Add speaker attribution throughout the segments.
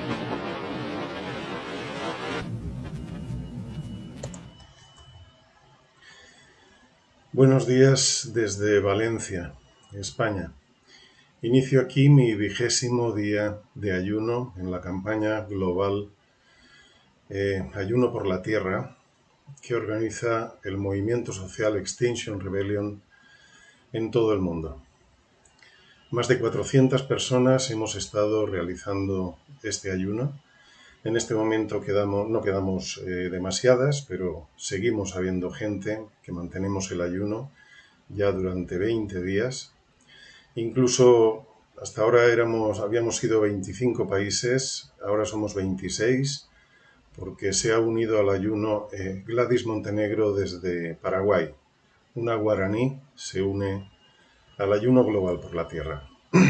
Speaker 1: Buenos días desde Valencia, España. Inicio aquí mi 20º día de ayuno en la campaña global Ayuno por la Tierra que organiza el movimiento social Extinction Rebellion en todo el mundo. Más de 400 personas hemos estado realizando este ayuno. En este momento no quedamos demasiadas, pero seguimos habiendo gente que mantenemos el ayuno ya durante 20 días. Incluso hasta ahora habíamos sido 25 países, ahora somos 26, porque se ha unido al ayuno Gladys Montenegro desde Paraguay. Una guaraní se une al ayuno global por la tierra.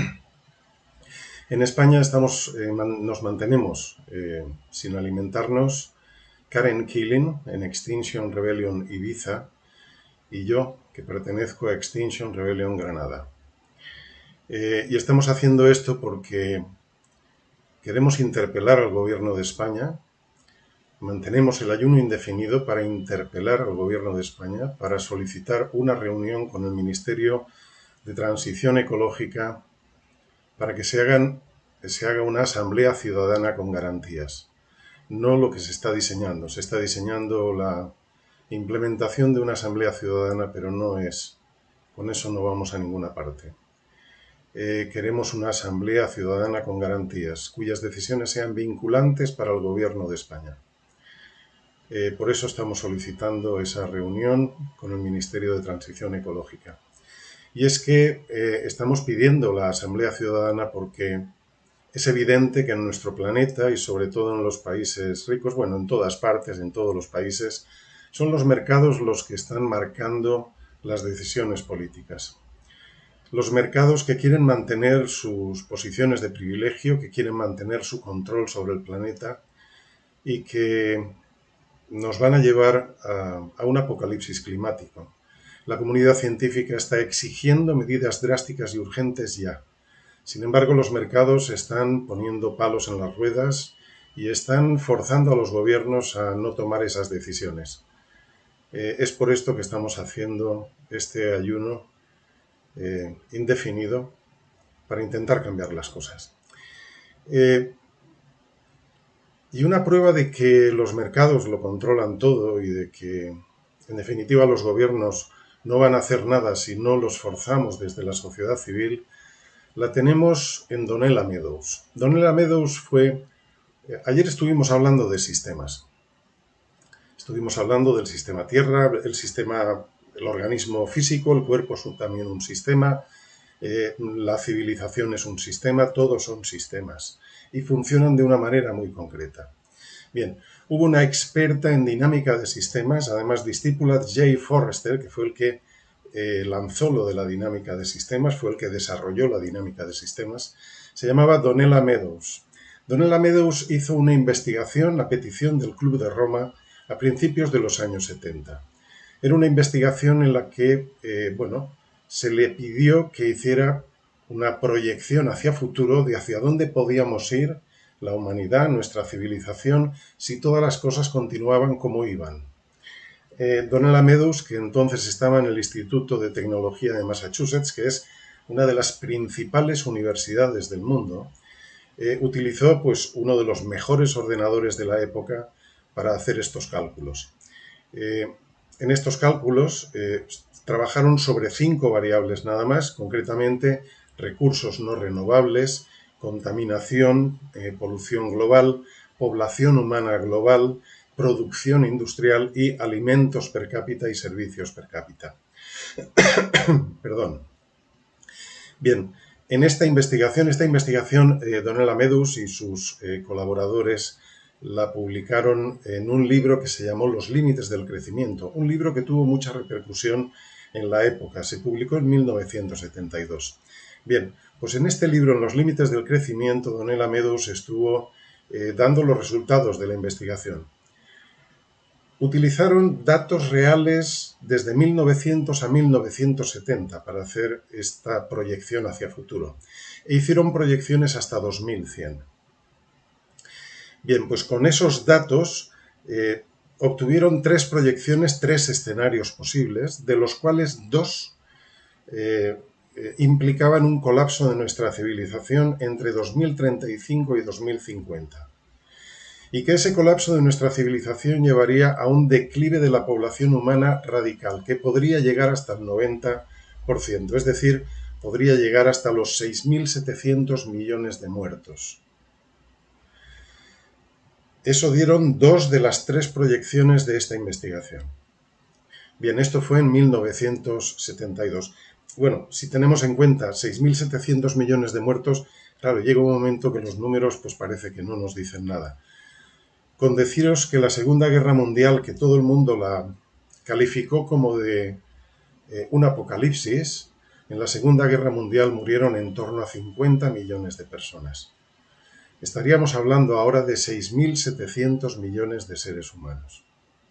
Speaker 1: En España nos mantenemos sin alimentarnos Karen Killing en Extinction Rebellion Ibiza y yo, que pertenezco a Extinction Rebellion Granada. Y estamos haciendo esto porque queremos interpelar al gobierno de España. Mantenemos el ayuno indefinido para interpelar al gobierno de España, para solicitar una reunión con el Ministerio de Transición Ecológica para que se haga una asamblea ciudadana con garantías. No lo que se está diseñando. Se está diseñando la implementación de una asamblea ciudadana, pero con eso no vamos a ninguna parte. Queremos una asamblea ciudadana con garantías, cuyas decisiones sean vinculantes para el gobierno de España. Por eso estamos solicitando esa reunión con el Ministerio de Transición Ecológica. Y es que estamos pidiendo la Asamblea Ciudadana porque es evidente que en nuestro planeta y sobre todo en los países ricos, bueno, en todas partes, en todos los países, son los mercados los que están marcando las decisiones políticas. Los mercados que quieren mantener sus posiciones de privilegio, que quieren mantener su control sobre el planeta y que nos van a llevar a un apocalipsis climático. La comunidad científica está exigiendo medidas drásticas y urgentes ya. Sin embargo, los mercados están poniendo palos en las ruedas y están forzando a los gobiernos a no tomar esas decisiones. Es por esto que estamos haciendo este ayuno indefinido para intentar cambiar las cosas. Y una prueba de que los mercados lo controlan todo y de que, en definitiva, los gobiernos no van a hacer nada si no los forzamos desde la sociedad civil, la tenemos en Donella Meadows. Donella Meadows ayer estuvimos hablando de sistemas. Estuvimos hablando del sistema Tierra, el organismo físico, el cuerpo es también un sistema, la civilización es un sistema, todos son sistemas y funcionan de una manera muy concreta. Bien, hubo una experta en dinámica de sistemas, además discípula de Jay Forrester, que fue el que lanzó lo de la dinámica de sistemas, fue el que desarrolló la dinámica de sistemas, se llamaba Donella Meadows. Donella Meadows hizo una investigación a petición del Club de Roma a principios de los años 70. Era una investigación en la que, se le pidió que hiciera una proyección hacia futuro de hacia dónde podíamos ir la humanidad, nuestra civilización, si todas las cosas continuaban como iban. Donella Meadows, que entonces estaba en el Instituto de Tecnología de Massachusetts, que es una de las principales universidades del mundo, utilizó uno de los mejores ordenadores de la época para hacer estos cálculos. En estos cálculos trabajaron sobre 5 variables nada más, concretamente recursos no renovables, contaminación, polución global, población humana global, producción industrial y alimentos per cápita y servicios per cápita. Perdón. Bien, en esta investigación, Donella Meadows y sus colaboradores la publicaron en un libro que se llamó Los límites del crecimiento, un libro que tuvo mucha repercusión en la época, se publicó en 1972. Bien, pues en este libro, en Los límites del crecimiento, Donella Meadows estuvo dando los resultados de la investigación. Utilizaron datos reales desde 1900 a 1970 para hacer esta proyección hacia futuro e hicieron proyecciones hasta 2100. Bien, pues con esos datos obtuvieron tres proyecciones, tres escenarios posibles, de los cuales dos implicaban un colapso de nuestra civilización entre 2035 y 2050. Y que ese colapso de nuestra civilización llevaría a un declive de la población humana radical, que podría llegar hasta el 90%, es decir, podría llegar hasta los 6.700 millones de muertos. Eso dieron dos de las tres proyecciones de esta investigación. Bien, esto fue en 1972. Bueno, si tenemos en cuenta 6.700 millones de muertos, claro, llega un momento que los números pues parece que no nos dicen nada. Con deciros que la Segunda Guerra Mundial, que todo el mundo la calificó como de un apocalipsis, en la Segunda Guerra Mundial murieron en torno a 50 millones de personas. Estaríamos hablando ahora de 6.700 millones de seres humanos.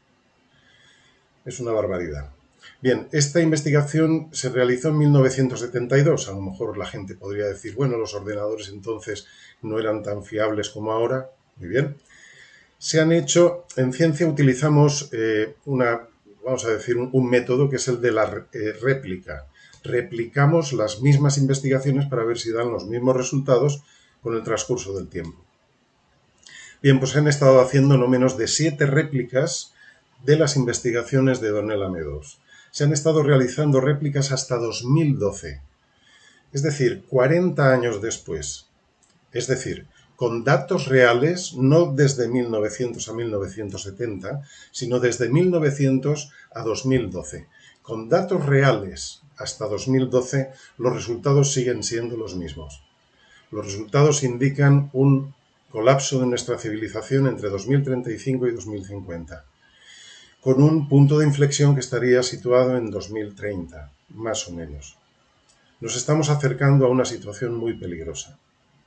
Speaker 1: Es una barbaridad. Bien, esta investigación se realizó en 1972. A lo mejor la gente podría decir, bueno, los ordenadores entonces no eran tan fiables como ahora. Muy bien. Se han hecho, en ciencia utilizamos vamos a decir, un método que es el de la réplica. Replicamos las mismas investigaciones para ver si dan los mismos resultados con el transcurso del tiempo. Bien, pues han estado haciendo no menos de 7 réplicas de las investigaciones de Donella Meadows. Se han estado realizando réplicas hasta 2012, es decir, 40 años después. Es decir, con datos reales, no desde 1900 a 1970, sino desde 1900 a 2012. Con datos reales hasta 2012, los resultados siguen siendo los mismos. Los resultados indican un colapso de nuestra civilización entre 2035 y 2050, con un punto de inflexión que estaría situado en 2030, más o menos. Nos estamos acercando a una situación muy peligrosa.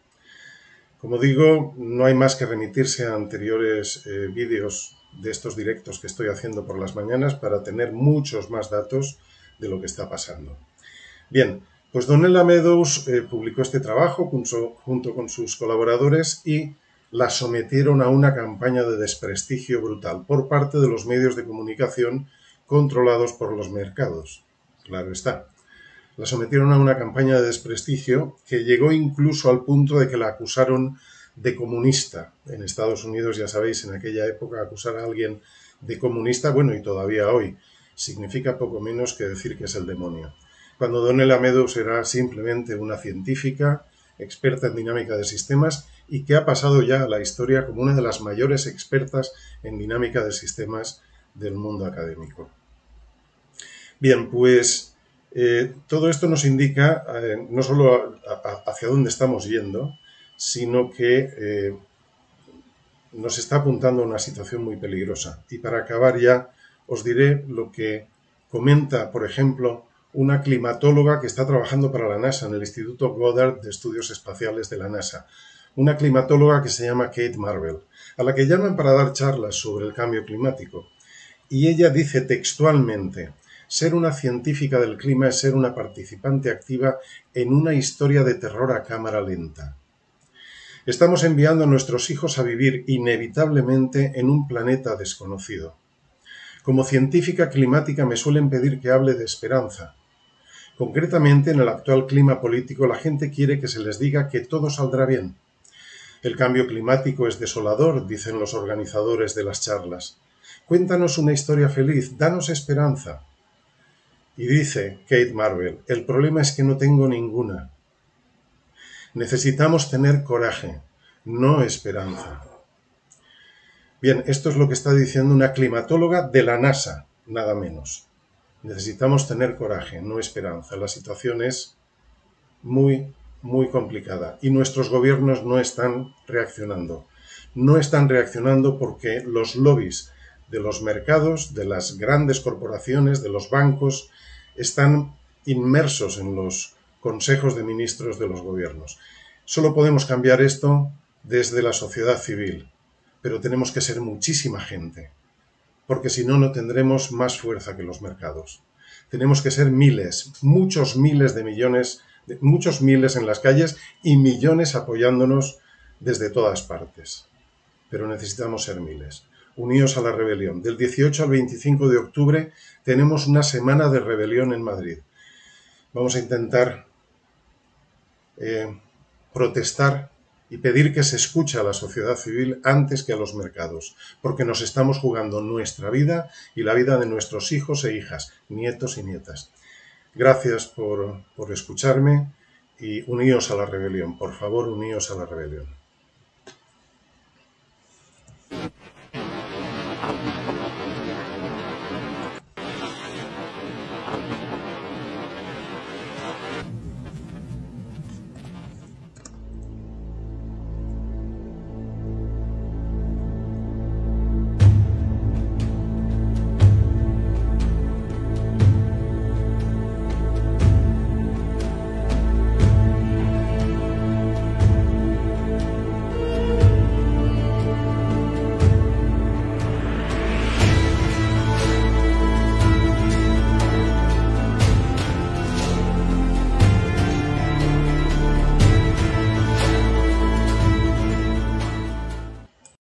Speaker 1: Como digo, no hay más que remitirse a anteriores vídeos de estos directos que estoy haciendo por las mañanas para tener muchos más datos de lo que está pasando. Bien, pues Donella Meadows publicó este trabajo junto con sus colaboradores y la sometieron a una campaña de desprestigio brutal por parte de los medios de comunicación controlados por los mercados. Claro está. La sometieron a una campaña de desprestigio que llegó incluso al punto de que la acusaron de comunista. En Estados Unidos, ya sabéis, en aquella época acusar a alguien de comunista, bueno, y todavía hoy, significa poco menos que decir que es el demonio. Cuando Donella Meadows era simplemente una científica, experta en dinámica de sistemas y que ha pasado ya a la historia como una de las mayores expertas en dinámica de sistemas del mundo académico. Bien, pues todo esto nos indica no solo hacia dónde estamos yendo, sino que nos está apuntando a una situación muy peligrosa. Y para acabar ya, os diré lo que comenta, por ejemplo, una climatóloga que está trabajando para la NASA en el Instituto Goddard de Estudios Espaciales de la NASA. Una climatóloga que se llama Kate Marvel, a la que llaman para dar charlas sobre el cambio climático. Y ella dice textualmente: ser una científica del clima es ser una participante activa en una historia de terror a cámara lenta. Estamos enviando a nuestros hijos a vivir inevitablemente en un planeta desconocido. Como científica climática me suelen pedir que hable de esperanza. Concretamente, en el actual clima político, la gente quiere que se les diga que todo saldrá bien. El cambio climático es desolador, dicen los organizadores de las charlas. Cuéntanos una historia feliz, danos esperanza. Y dice Kate Marvel: el problema es que no tengo ninguna. Necesitamos tener coraje, no esperanza. Bien, esto es lo que está diciendo una climatóloga de la NASA, nada menos. Necesitamos tener coraje, no esperanza. La situación es muy, muy complicada y nuestros gobiernos no están reaccionando. No están reaccionando porque los lobbies de los mercados, de las grandes corporaciones, de los bancos, están inmersos en los consejos de ministros de los gobiernos. Solo podemos cambiar esto desde la sociedad civil, pero tenemos que ser muchísima gente, porque si no, no tendremos más fuerza que los mercados. Tenemos que ser miles, muchos miles de millones, muchos miles en las calles y millones apoyándonos desde todas partes. pero necesitamos ser miles. Uníos a la rebelión. Del 18 al 25 de octubre tenemos una semana de rebelión en Madrid. Vamos a intentar protestar y pedir que se escuche a la sociedad civil antes que a los mercados, porque nos estamos jugando nuestra vida y la vida de nuestros hijos e hijas, nietos y nietas. Gracias por escucharme y uníos a la rebelión. Por favor, uníos a la rebelión.